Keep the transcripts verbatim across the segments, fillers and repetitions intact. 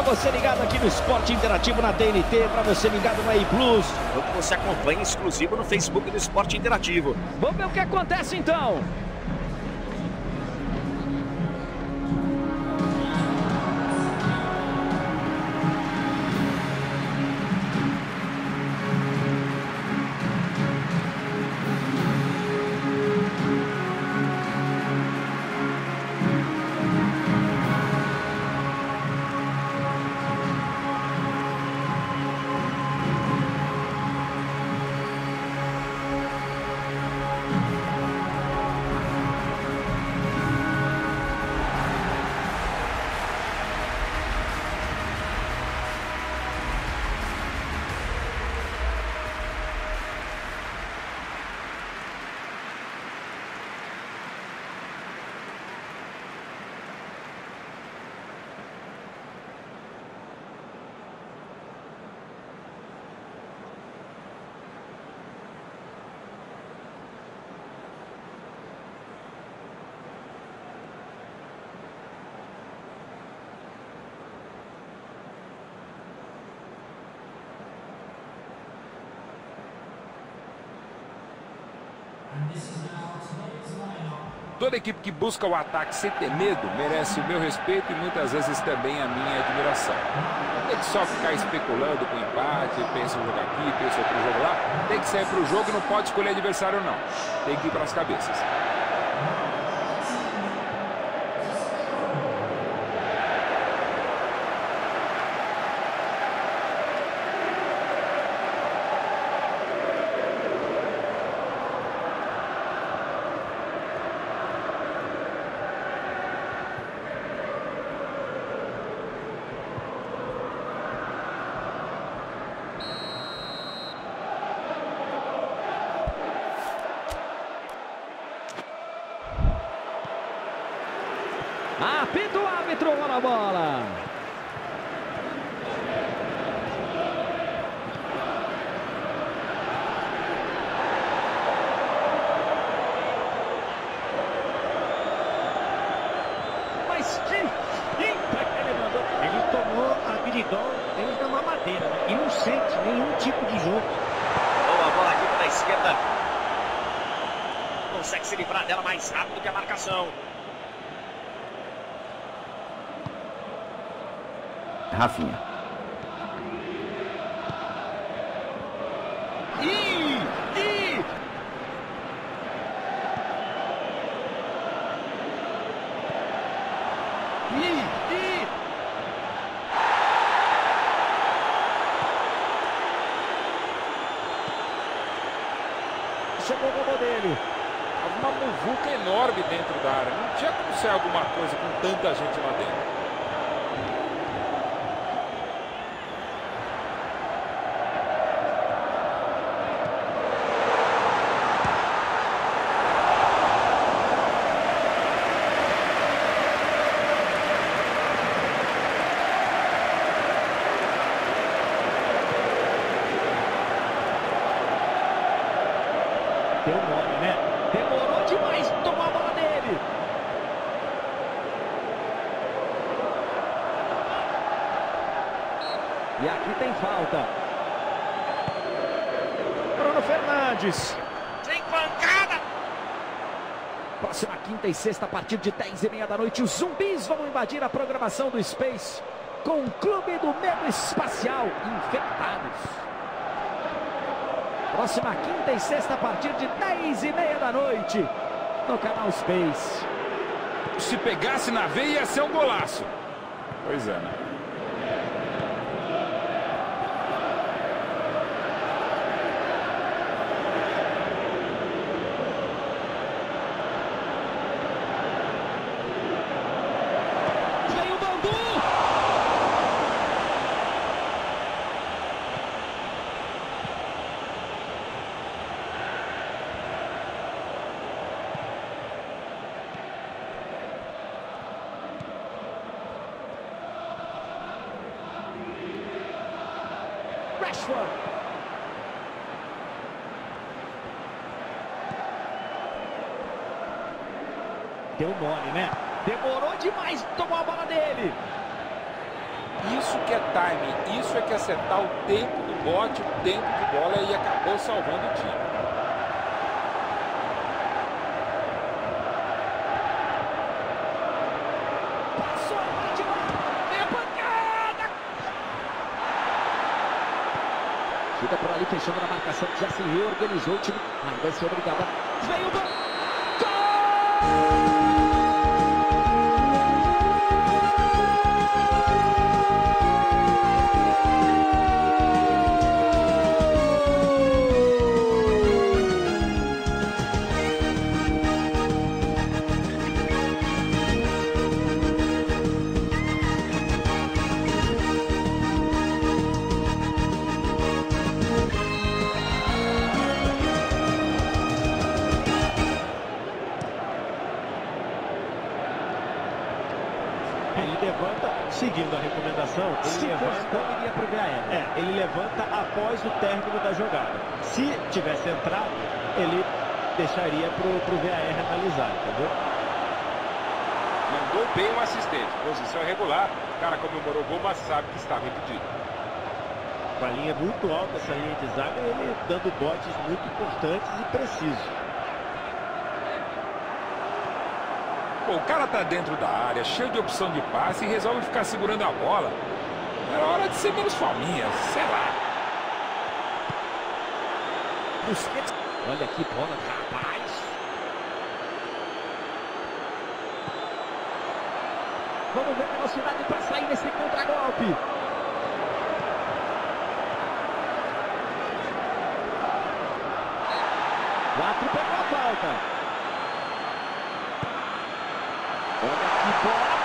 você ligado aqui no Esporte Interativo na T N T, para você ligado no A Plus. O que você acompanha exclusivo no Facebook do Esporte Interativo. Vamos ver o que acontece então. Toda equipe que busca o ataque sem ter medo merece o meu respeito e muitas vezes também a minha admiração. Não tem que só ficar especulando com empate, pensa um jogo aqui, pensa outro jogo lá. Tem que sair para o jogo e não pode escolher adversário não. Tem que ir para as cabeças. Apita o árbitro, bola a bola. Mas que finta que ele mandou. Ele tomou a habilidade desde a mamadeira, né? E não sente nenhum tipo de jogo. Boa bola aqui pela esquerda. Consegue se livrar dela mais rápido que a marcação. Rafinha. Ih, ih. Ih, ih. Chegou o gol dele. Uma muvuca enorme dentro da área. Não tinha como ser alguma coisa com tanta gente lá dentro. Deu mole, né? Demorou demais, tomou a bola dele. E aqui tem falta. Bruno Fernandes. Tem pancada. Próxima quinta e sexta, a partir de dez e meia da noite, os zumbis vão invadir a programação do Space com o Clube do Medo Espacial Infectados. Próxima quinta e sexta, a partir de dez e meia da noite, no canal Space. Se pegasse na veia, ia ser um golaço. Pois é, né? Vem o Bandu! Rashford. Deu mole, né? Demorou demais, tomou a bola dele. Isso Isso que é timing, isso é que é acertar o tempo do bote, o tempo de bola e acabou salvando o time. Passou, bate lá, vem a pancada! Chega por ali, fechando na marcação, já se reorganizou o time. Ah, vai ser obrigado. Veio o gol! Gol! Ele levanta, seguindo a recomendação, ele Se levanta, iria pro V A R. é, ele levanta após o término da jogada. Se tivesse entrado, ele deixaria pro, pro V A R analisar, entendeu? Mandou bem o assistente, posição irregular. O cara comemorou o gol, mas sabe que estava impedido. Com a linha muito alta, essa linha de zaga, ele dando botes muito importantes e precisos. Pô, o cara tá dentro da área, cheio de opção de passe e resolve ficar segurando a bola. Era hora de ser menos fominha, sei lá. Busquets. Olha que bola, rapaz. Vamos ver a velocidade para sair desse contragolpe. Quatro pegou a falta. Olha que bola.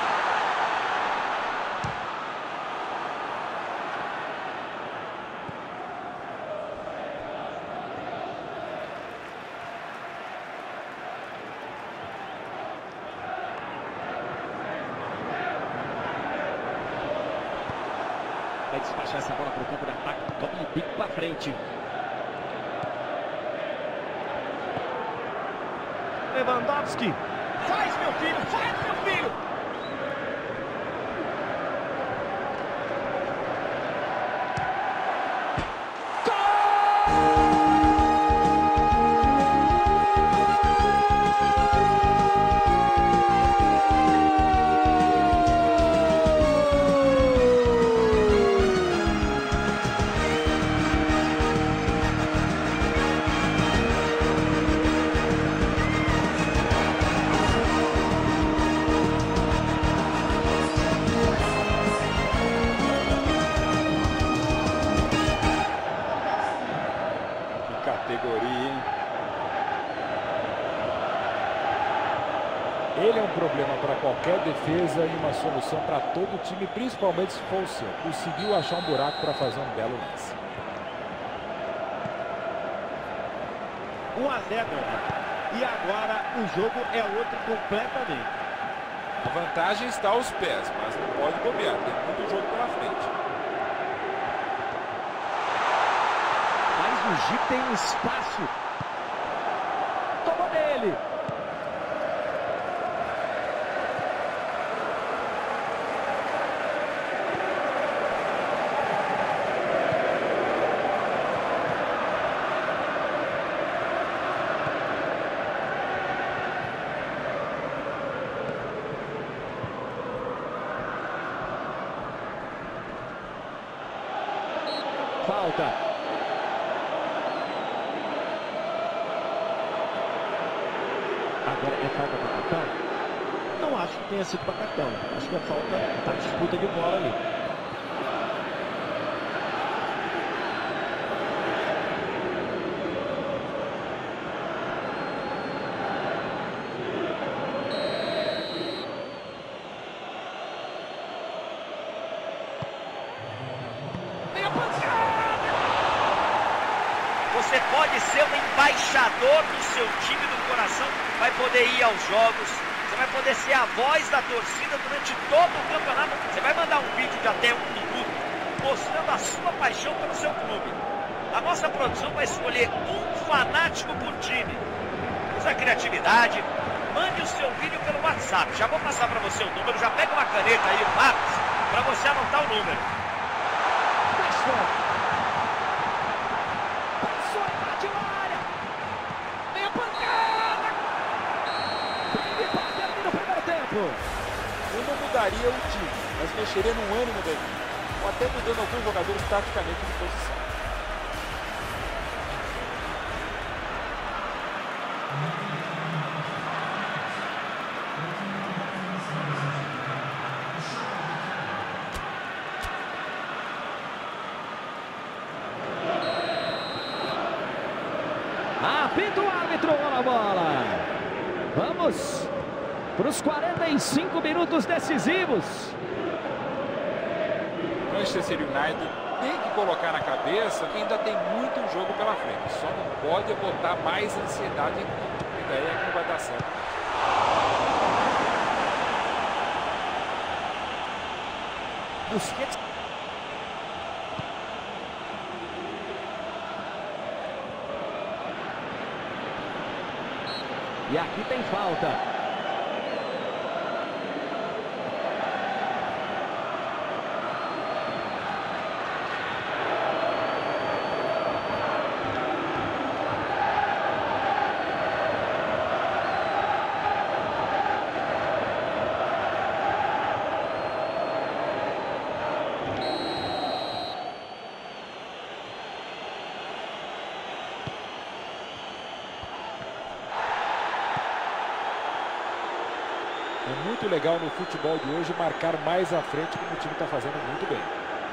Vai despachar essa bola para o campo de ataque. Toque de pico para frente. Lewandowski. Faz, meu filho, faz, meu filho! Categoria, hein? Ele é um problema para qualquer defesa e uma solução para todo o time, principalmente se for o seu. Conseguiu achar um buraco para fazer um belo lance. um a zero. E agora o jogo é outro completamente. A vantagem está aos pés, mas não pode bobear. Tem muito jogo pela frente. Mas o G tem um espaço. Tomou dele. Falta. Agora é falta para cartão? Não acho que tenha sido para cartão. Acho que a falta está disputa de bola ali. Você pode ser um embaixador do seu time do coração, vai poder ir aos jogos, você vai poder ser a voz da torcida durante todo o campeonato. Você vai mandar um vídeo de até um minuto mostrando a sua paixão pelo seu clube. A nossa produção vai escolher um fanático por time. Use a criatividade, mande o seu vídeo pelo WhatsApp. Já vou passar para você o número, já pega uma caneta aí, o lápis, para você anotar o número. Rashford. Passou, invadiu a área. Vem a pancada. Ele passa ali no primeiro tempo. Eu não mudaria o time, mas mexeria no ânimo da equipe, ou até mudando alguns jogadores taticamente de posição. Apita o árbitro, bola, bola. Vamos para os quarenta e cinco minutos decisivos. Manchester United tem que colocar na cabeça que ainda tem muito jogo pela frente. Só não pode botar mais ansiedade em tudo. A ideia é que não vai dar certo. Busquets. E aqui tem falta. É muito legal no futebol de hoje marcar mais à frente, como o time está fazendo muito bem.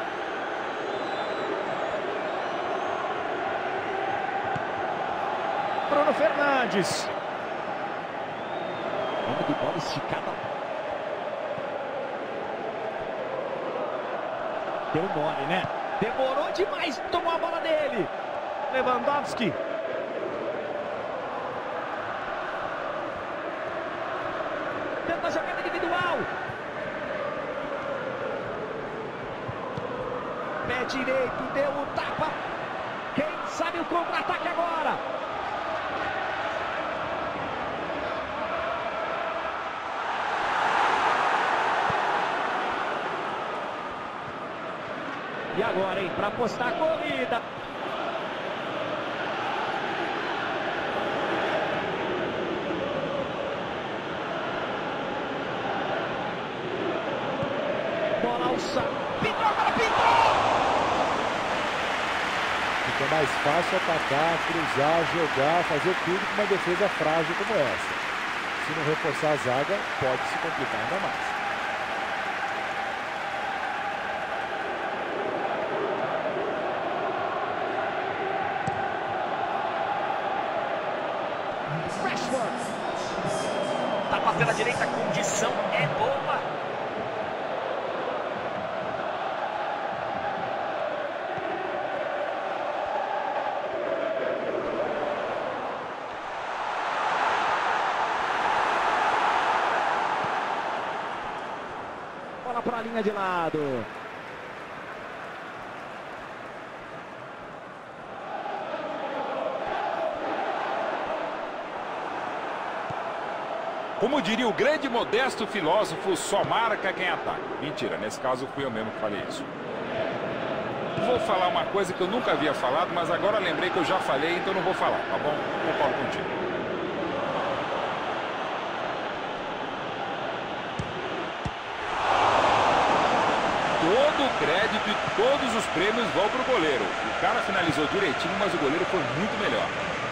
Bruno Fernandes. Bomba de bola esticada. Deu mole, né? Demorou demais. Tomou a bola dele. Lewandowski. Tenta a jogada individual. Pé direito, deu o tapa. Quem sabe o contra-ataque agora? E agora, hein? Para apostar a corrida. Bola alçada. Pintou, agora pintou! Fica mais fácil atacar, cruzar, jogar, fazer tudo com uma defesa frágil como essa. Se não reforçar a zaga, pode se complicar ainda mais. Rashford. Tapa pela direita, condição é boa. Bola para a linha de lado. Como diria o grande modesto filósofo, só marca quem ataca. Mentira, nesse caso fui eu mesmo que falei isso. Vou falar uma coisa que eu nunca havia falado, mas agora lembrei que eu já falei, então não vou falar, tá bom? Concordo contigo. Todo o crédito e todos os prêmios vão pro goleiro. O cara finalizou direitinho, mas o goleiro foi muito melhor.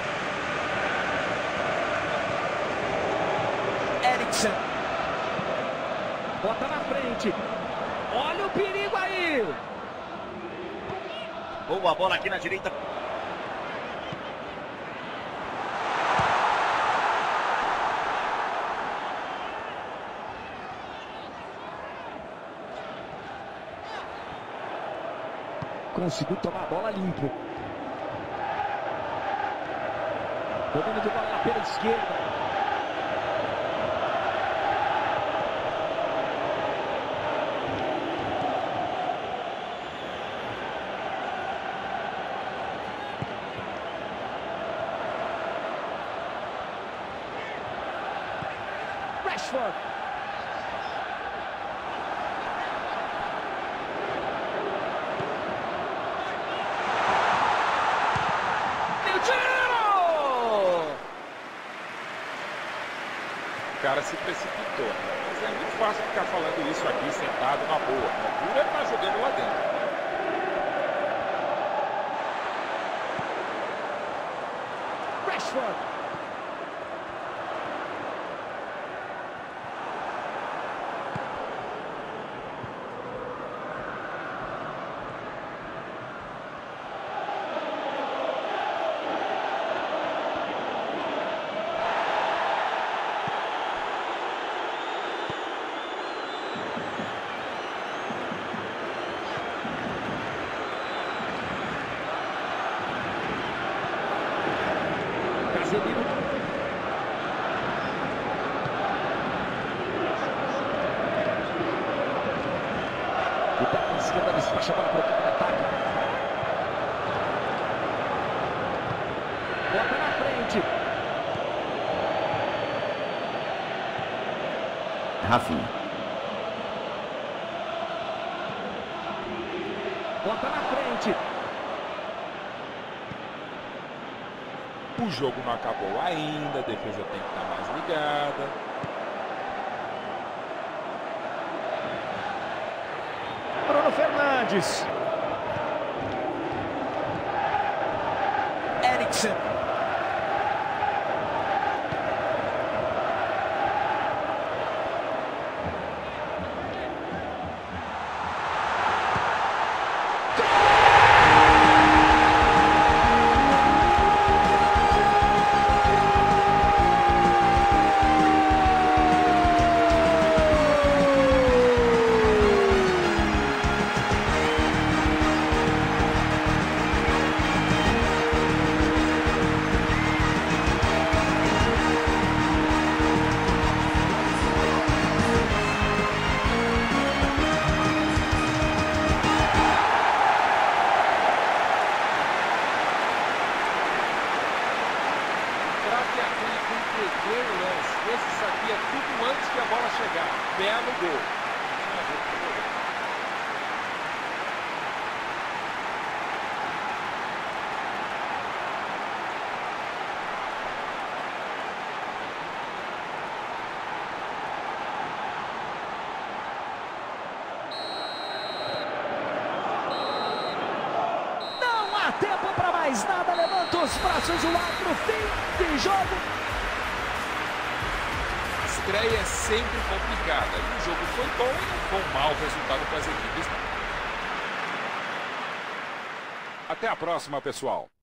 Eriksen. Bota na frente. Olha o perigo aí. Boa bola aqui na direita. Conseguiu tomar a bola limpo. Domínio de bola lá pela esquerda. Rashford. se precipitou, né? Mas é muito fácil ficar falando isso aqui sentado na boa, né? Dura é estar jogando lá dentro. Rashford. Casemiro. O pé esquerda despacha a bola para o campo de ataque. Bota na frente. Rafinha. Bota na frente. O jogo não acabou ainda, a defesa tem que estar mais ligada. Bruno Fernandes. Eriksen. Esse aqui é tudo antes que a bola chegar. Belo gol. Não há tempo para mais nada. Levanta os braços, o árbitro, fim de jogo. A estreia é sempre complicada. E o jogo foi bom e não foi um mau resultado para as equipes. Até a próxima, pessoal.